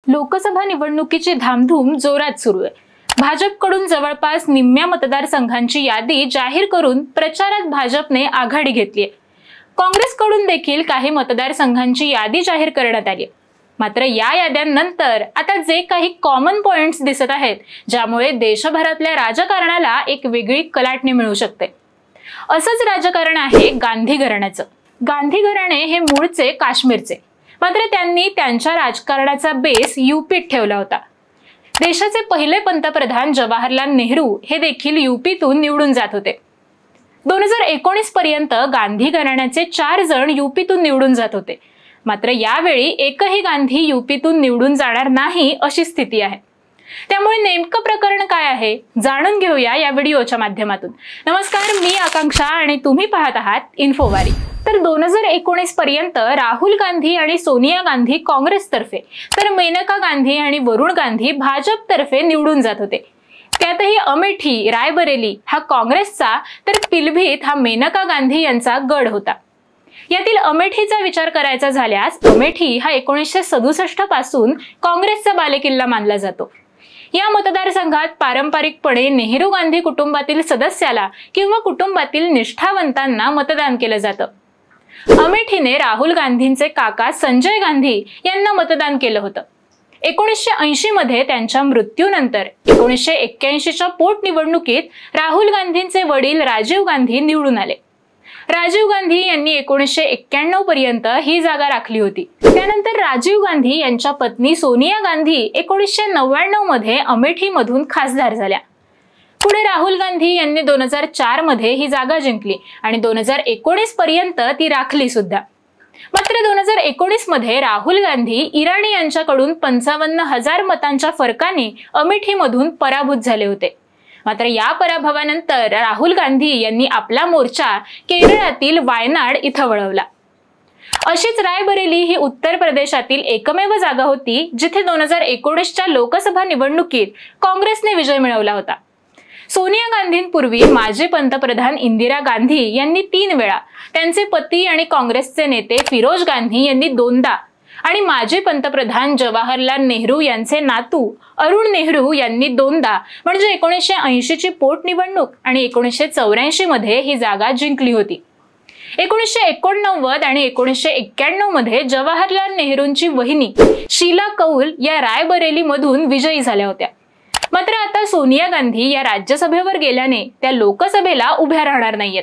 लोकसभा निवडणुकीची धामधूम जोरात सुरू आहे। भाजपकडून जवळपास निम्म्या मतदारसंघांची यादी जाहीर करून प्रचारात भाजपने आघाडी घेतली आहे। काँग्रेसकडून देखील काही मतदारसंघांची यादी जाहीर करण्यात आली आहे। मात्र या याद्यांनंतर आता जे काही कॉमन पॉइंट्स दिसत आहेत, ज्यामुळे देशभरातल्या राजकारणाला एक वेगळी कलाटणी मिळू शकते। असंच राजकारण आहे गांधी घराण्याचं। गांधी घराणे हे मूळचे काश्मीरचे, मात्र त्यांनी त्यांच्या राजकारणाचा बेस यूपीत ठेवला होता। देशाचे पहिले पंतप्रधान जवाहरलाल नेहरू हे देखील यूपीतून निवडून जात होते। 2019 पर्यंत गांधी घराण्याचे 4 जण यूपीतून निवडून जात होते। मात्र यावेळी एकही गांधी यूपीतून निवडून जाणार नाही अशी स्थिती आहे। त्यामुळे नेमकं प्रकरण काय आहे जाणून घेऊया या व्हिडिओच्या माध्यमातून। नमस्कार, मी आकांक्षा आणि तुम्ही पाहत आहात इन्फोवारी। तर 2019 पर्यंत राहुल गांधी आणि सोनिया गांधी काँग्रेसतर्फे, तर मेनका गांधी आणि वरुण गांधी भाजपतर्फे निवडून जात होते। त्यातही अमेठी, रायबरेली हा काँग्रेसचा, तर पिलभीत हा मेनका गांधी यांचा गड होता। यातील अमेठीचा विचार करायचा झाल्यास अमेठी हा 1967 पासून काँग्रेसचा बालेकिल्ला मानला जातो। या मतदारसंघात पारंपरिकपणे नेहरू गांधी कुटुंबातील सदस्याला किंवा कुटुंबातील निष्ठावंतांना मतदान केलं जातं। अमेठीने राहुल गांधींचे काका संजय गांधी यांना मतदान केलं होतं। 1980 मध्ये त्यांच्या मृत्यूनंतर 1981च्या पोटनिवडणुकीत राहुल गांधींचे वडील राजीव गांधी निवडून आले। राजीव गांधी यांनी 1991 पर्यंत ही जागा राखली होती। त्यानंतर राजीव गांधी यांच्या पत्नी सोनिया गांधी 1999 मध्ये अमेठीमधून खासदार झाल्या। पुढे राहुल गांधी यांनी 2004 मध्ये ही जागा जिंकली आणि 2019 पर्यंत ती राखली सुद्धा। मात्र 2019 मध्ये राहुल गांधी इराणी यांच्याकडून 55,000 मतांच्या फरकाने अमेठीमधून पराभूत झाले होते। मात्र या पराभवानंतर राहुल गांधी यांनी आपला मोर्चा केरळातील वायनाड इथं वळवला। अशीच रायबरेली ही उत्तर प्रदेशातील एकमेव जागा होती जिथे 2019च्या लोकसभा निवडणुकीत काँग्रेसने विजय मिळवला होता। सोनिया गांधींपूर्वी माजी पंतप्रधान इंदिरा गांधी यांनी 3 वेळा, त्यांचे पती आणि काँग्रेसचे नेते फिरोज गांधी यांनी 2दा आणि माजी पंतप्रधान जवाहरलाल नेहरू यांचे नातू अरुण नेहरू यांनी 2दा, म्हणजे 1980 ची पोटनिवडणूक आणि 1984 मध्ये ही जागा जिंकली होती। 1989 आणि 1991 मध्ये जवाहरलाल नेहरूंची वहिनी शीला कौल या रायबरेली मधून विजयी झाल्या होत्या। मात्र आता सोनिया गांधी या राज्यसभेवर गेल्याने त्या लोकसभेला उभ्या राहणार नाहीयेत।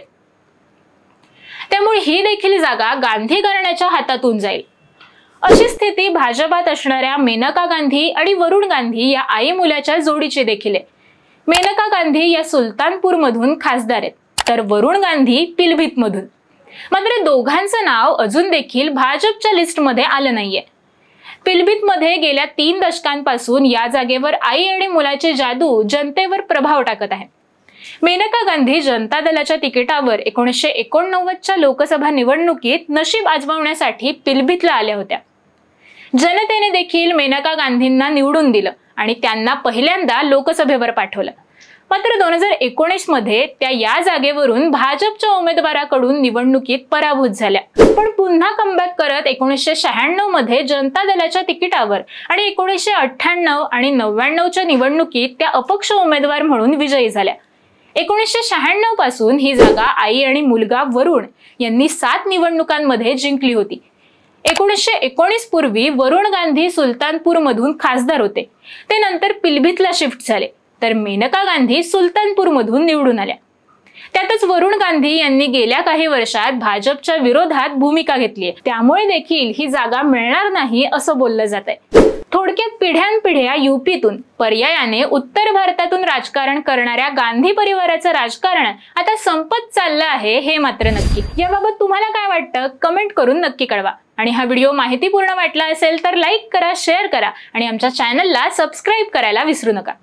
त्यामुळे ही देखील जागा गांधी घराण्याच्या हातातून जाईल। अशी स्थिती भाजपात असणाऱ्या मेनका गांधी आणि वरुण गांधी या आई मुलाच्या जोडीची देखील आहे। मेनका गांधी या सुलतानपूर मधून खासदार आहेत, तर वरुण गांधी पिलभीत मधून। मात्र दोघांचं नाव अजून देखील भाजपच्या लिस्टमध्ये आलं नाहीये। पिलभीत मध्ये गेल्या 3 दशकांपासून या जागेवर आई आणि मुलाची जादू जनतेवर प्रभाव टाकत आहे। मेनका गांधी जनता दलाच्या तिकिटावर 1989च्या लोकसभा निवडणुकीत नशीब आजमावण्यासाठी पिलभीतला आल्या होत्या। जनतेने देखील मेनका गांधींना निवडून दिलं आणि त्यांना पहिल्यांदा लोकसभेवर पाठवलं। मात्र 2019 मध्ये त्या या जागेवरून भाजपच्या उमेदवाराकडून निवडणुकीत पराभूत झाल्या, पण पुन्हा कमबॅक करत 1996 मध्ये जनता दलाच्या तिकिटावर आणि 1998 आणि 99च्या निवडणुकीत त्या अपक्ष उमेदवार म्हणून विजयी झाल्या। 1996 पासून ही जागा आई आणि मुलगा वरुण यांनी 7 निवडणुकांमध्ये जिंकली होती। 1919 पूर्वी वरुण गांधी सुलतानपूर मधून खासदार होते, ते नंतर पिलभीतला शिफ्ट झाले, तर मेनका गांधी सुलतानपूर मधून निवडून आल्या। त्यातच वरुण गांधी यांनी गेल्या काही वर्षात भाजपच्या विरोधात भूमिका घेतली आहे, त्यामुळे देखील ही जागा मिळणार नाही असं बोललं जात आहे। थोडक्यात पिढ्यानपिढ्या यूपीतून पर्यायाने उत्तर भारतातून राजकारण करणाऱ्या गांधी परिवाराचं राजकारण आता संपत चाललं आहे हे मात्र नक्की। याबाबत तुम्हाला काय वाटतं कमेंट करून नक्की कळवा। आणि हा व्हिडिओ माहितीपूर्ण वाटला असेल तर लाईक करा, शेअर करा आणि आमच्या चॅनलला सबस्क्राईब करायला विसरू नका।